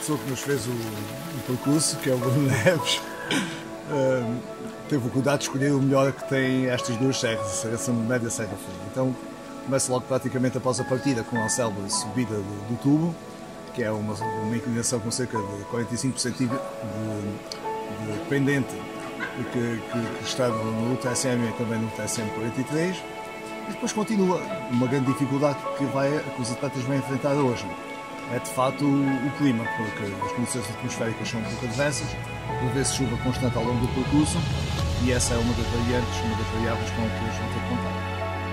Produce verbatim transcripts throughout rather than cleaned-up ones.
pessoa que nos fez o, o percurso, que é o Bruno Neves, uh, teve o cuidado de escolher o melhor que tem estas duas serras, a Serra São Média e a Serra Fria. Então começa logo praticamente após a partida com a selva de subida do, do tubo, que é uma, uma inclinação com cerca de quarenta e cinco por cento de, de, de pendente que, que, que está no U T S M e também no U T S M quarenta e três, e depois continua uma grande dificuldade que, vai, que os atletas vão enfrentar hoje. É de facto o, o clima, porque as condições atmosféricas são um pouco adversas, prevê-se chuva constante ao longo do percurso e essa é uma das variantes, uma das variáveis com que eles vão ter que contar.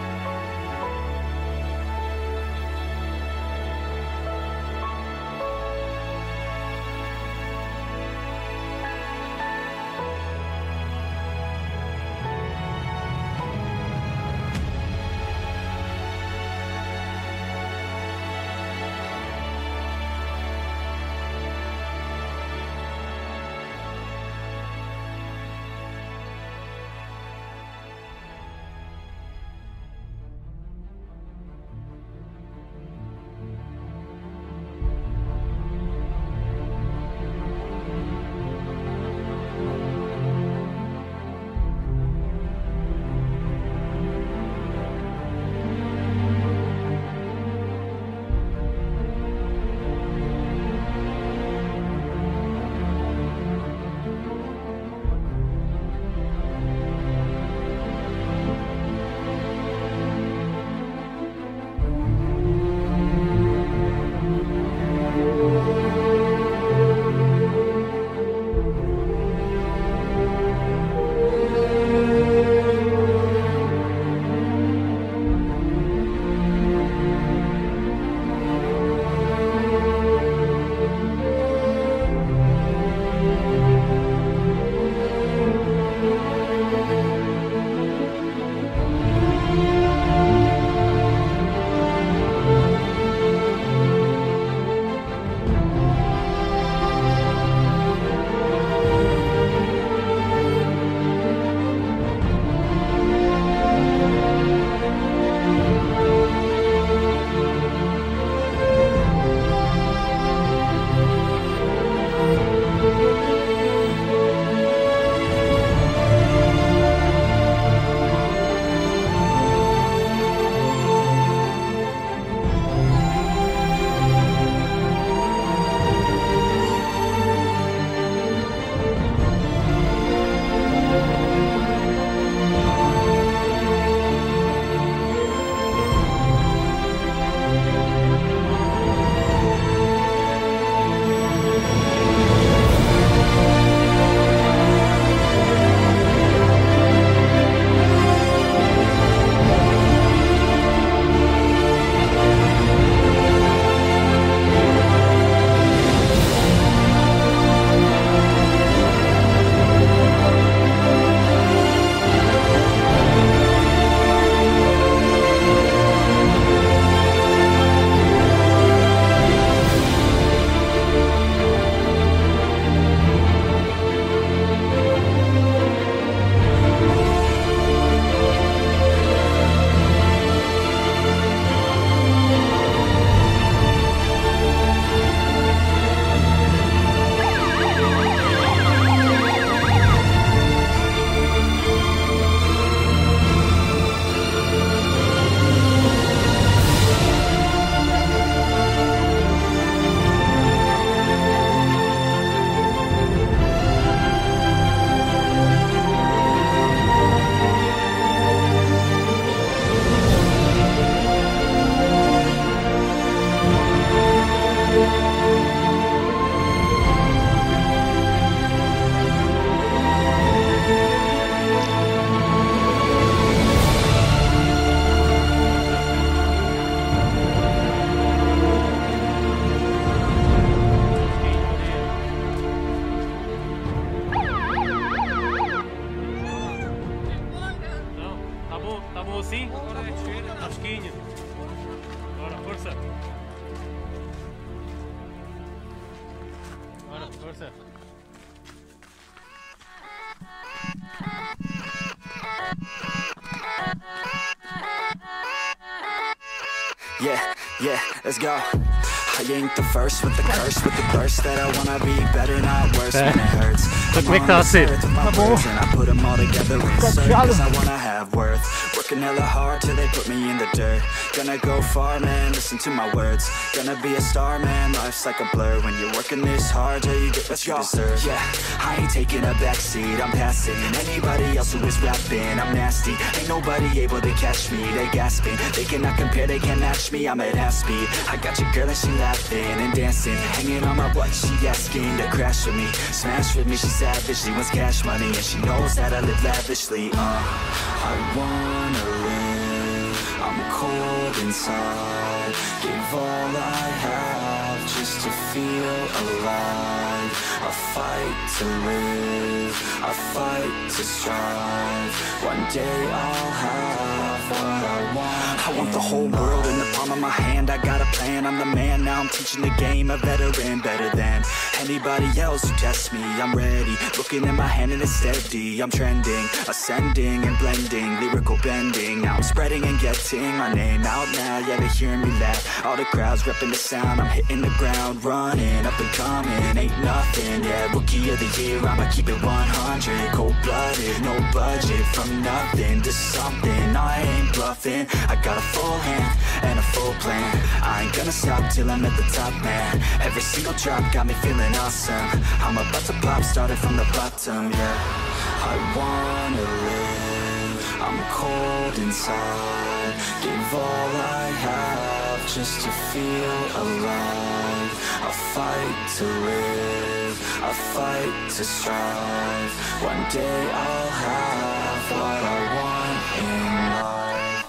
Força. Yeah, yeah, let's go. I ain't the first with the curse, with the thirst that I wanna be better, not worse when it hurts. I'm Como é que on está a this ser? earth with my words and I put them all together in search, cause I wanna have worth. Working hella hard till they put me in the dirt. Gonna go far, man, listen to my words. Gonna be a star, man, life's like a blur. When you're working this hard, yeah, you get what you deserve. Yeah, I ain't taking a backseat, I'm passing anybody else who is rapping. I'm nasty, ain't nobody able to catch me. They gasping, they cannot compare, they can't match me. I'm at half speed, I got your girl and she laughing and dancing, hanging on my butt, she asking to crash with me, smash with me. She savage, she wants cash money and she knows that I live lavishly. Uh, I wanna live, I'm cold inside. Give all I have just to feel alive. I fight to live, I fight to strive. One day I'll have what I want. I want the whole world in the palm of my hand. I got a plan, I'm the man. Now I'm teaching the game, a veteran, better than anybody else who tests me. I'm ready, looking at my hand and it's steady. I'm trending, ascending and blending, lyrical bending. Now I'm spreading and getting my name out now. Yeah, they hearing me laugh, all the crowds repping the sound. I'm hitting the ground, running, up and coming, ain't nothing. Yeah, rookie of the year, I'ma keep it one hundred. Cold-blooded, no budget, from nothing to something. I ain't bluffing, I got a full hand and a full plan. I ain't gonna stop till I'm at the top, man. Every single drop got me feeling awesome. I'm about to pop, started from the bottom, yeah. I wanna live, I'm cold inside. Give all I have just to feel alive. I fight to live, I fight to strive. One day I'll have what I want in life.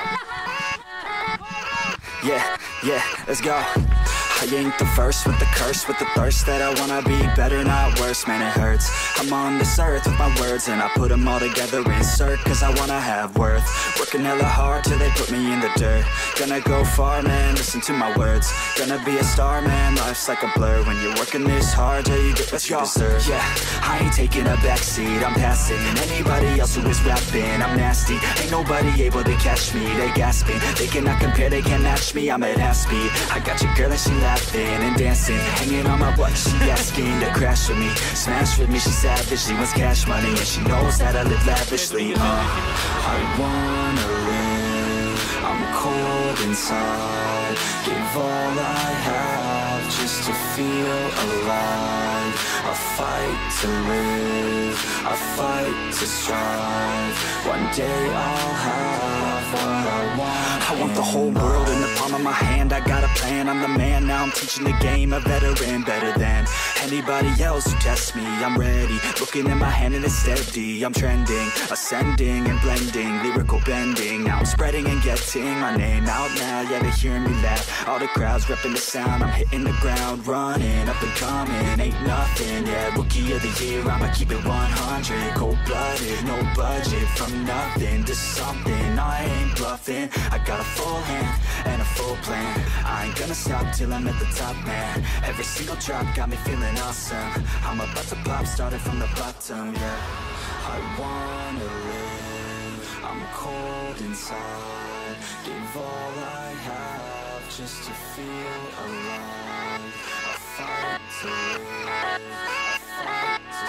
Yeah, yeah, let's go. I ain't the first with the curse, with the thirst that I wanna be better, not worse, man, it hurts. I'm on this earth with my words and I put them all together, insert, cause I wanna have worth. Working hella hard till they put me in the dirt. Gonna go far, man, listen to my words. Gonna be a star, man, life's like a blur. When you're working this hard, yeah, you get what you deserve. Yeah, I ain't taking a backseat, I'm passing anybody else who is rapping. I'm nasty, ain't nobody able to catch me. They gasping, they cannot compare, they can't match me. I'm at half speed, I got your girl and she laughing and dancing, hanging on my butt, she asking to crash with me, smash with me. She savage, she wants cash money and she knows that I live lavishly. uh, I wanna live, I'm cold inside. Give all I have just to feel alive. I fight to live, I fight to strive. One day I'll have what I want. I want the whole world in the palm of my hand. I got a plan, I'm the man. Now I'm teaching the game, a veteran, better than anybody else who tests me. I'm ready, looking at my hand and it's steady. I'm trending, ascending and blending, lyrical bending. Now I'm spreading and getting my name out now. Yeah, they hearing me laugh, all the crowds repping the sound. I'm hitting the ground, running, up and coming, ain't nothing. Yeah, rookie of the year, I'ma keep it one hundred. Cold-blooded, no budget, from nothing to something. I ain't bluffing, I got a full hand and a full plan. I ain't gonna stop till I'm at the top, man. Every single drop got me feeling awesome. I'm about to pop, started from the bottom, yeah. I wanna live, I'm cold inside. Give all I have just to feel alive. I fight to live, I fight to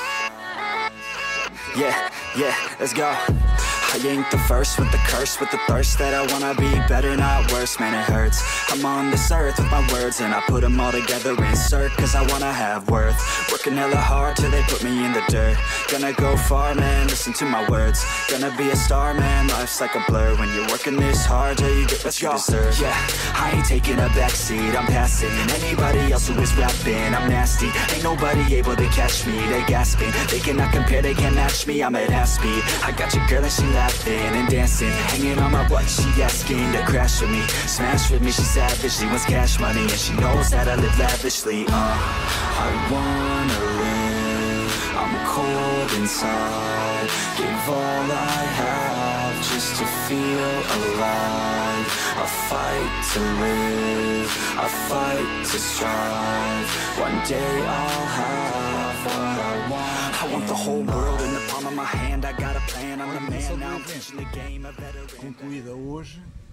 strive. Yeah, yeah, let's go. I ain't the first with the curse, with the thirst that I wanna be better, not worse, man, it hurts. I'm on this earth with my words and I put them all together, insert, cause I wanna have worth. Working hella hard till they put me in the dirt. Gonna go far, man, listen to my words. Gonna be a star, man, life's like a blur. When you're working this hard, yeah, you get what you deserve. Yeah, I ain't taking a backseat, I'm passing anybody else who is rapping. I'm nasty, ain't nobody able to catch me. They gasping, they cannot compare, they can't match me. I'm at half speed, I got your girl and she laughing and dancing, hanging on my butt, she asking to crash with me, smash with me. She savage, she wants cash money and she knows that I live lavishly. uh, I wanna live, I'm cold inside. Give all I have just to feel alive. I fight to live, I fight to strive. One day I'll have what I want. I want the whole world in the palm of my hand. I got a plan, I'm the man. Now I'm teaching the game, a veteran. Concluída hoje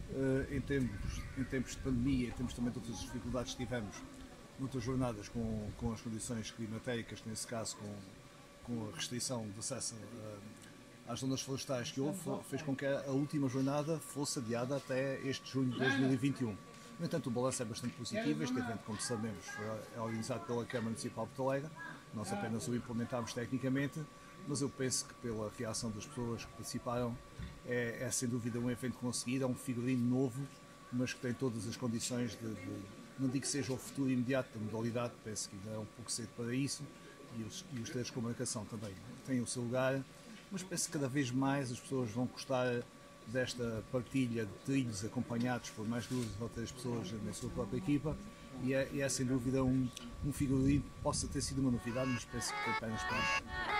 em tempos, em tempos de pandemia, em tempos também de outras dificuldades que tivemos, muitas jornadas com, com as condições climatéricas, nesse caso com, com a restrição de acesso às zonas florestais que houve, fez com que a última jornada fosse adiada até este junho de dois mil e vinte e um. No entanto, o balanço é bastante positivo. Este evento, como sabemos, é organizado pela Câmara Municipal de Porto Alegre. Nós apenas o implementámos tecnicamente, mas eu penso que pela reação das pessoas que participaram, é, é sem dúvida um evento conseguido, é um figurino novo, mas que tem todas as condições de, de não digo que seja o futuro imediato da modalidade, penso que ainda é um pouco cedo para isso, e os, e os treinos de comunicação também têm o seu lugar, mas penso que cada vez mais as pessoas vão gostar desta partilha de trilhos acompanhados por mais duas ou três pessoas na sua própria equipa, e é, e é sem dúvida um, um figurino que possa ter sido uma novidade, mas penso que tem apenas para.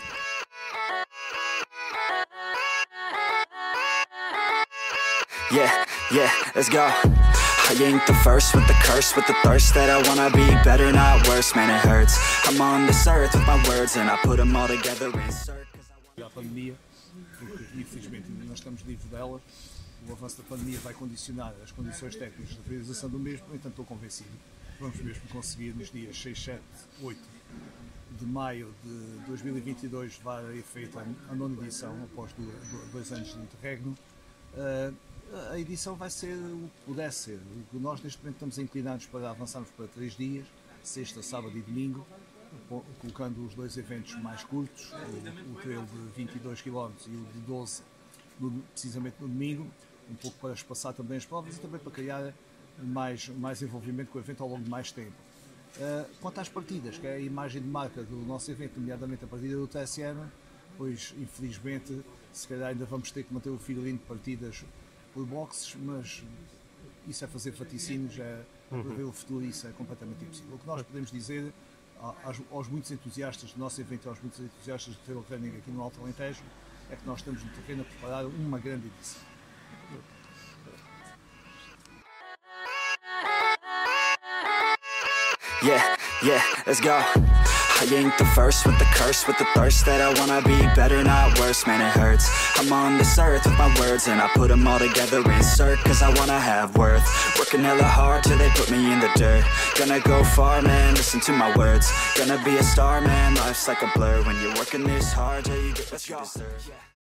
Yeah, yeah, let's go. I ain't the first with the curse, with the thirst that I wanna be better, not worse, man, it hurts. I'm on this earth with my words and I put them all together in search. A pandemia, porque infelizmente ainda não estamos livres delas, o avanço da pandemia vai condicionar as condições técnicas da realização do mesmo, no entanto estou convencido que vamos mesmo conseguir nos dias seis, sete, oito de maio de dois mil e vinte e dois levar a efeito a nona edição, após dois anos de interregno. A edição vai ser o que puder ser. Nós neste momento estamos inclinados para avançarmos para três dias, sexta, sábado e domingo, colocando os dois eventos mais curtos, o, o trail de vinte e dois quilómetros e o de doze, no, precisamente no domingo, um pouco para espaçar também as provas e também para criar mais, mais envolvimento com o evento ao longo de mais tempo. Uh, quanto às partidas, que é a imagem de marca do nosso evento, nomeadamente a partida do T S M, pois infelizmente se calhar ainda vamos ter que manter o figurino de partidas por boxes, mas isso é fazer vaticínios, é prever o futuro, isso é completamente impossível. O que nós podemos dizer aos, aos muitos entusiastas do nosso evento e aos muitos entusiastas do trail running aqui no Alto Alentejo é que nós estamos no terreno a preparar uma grande edição. Yeah, yeah, let's go. I ain't the first with the curse, with the thirst that I wanna be better, not worse, man, it hurts. I'm on this earth with my words and I put them all together, insert, cause I wanna have worth. Working hella hard till they put me in the dirt. Gonna go far, man, listen to my words. Gonna be a star, man, life's like a blur. When you're working this hard, yeah, you get what you deserve.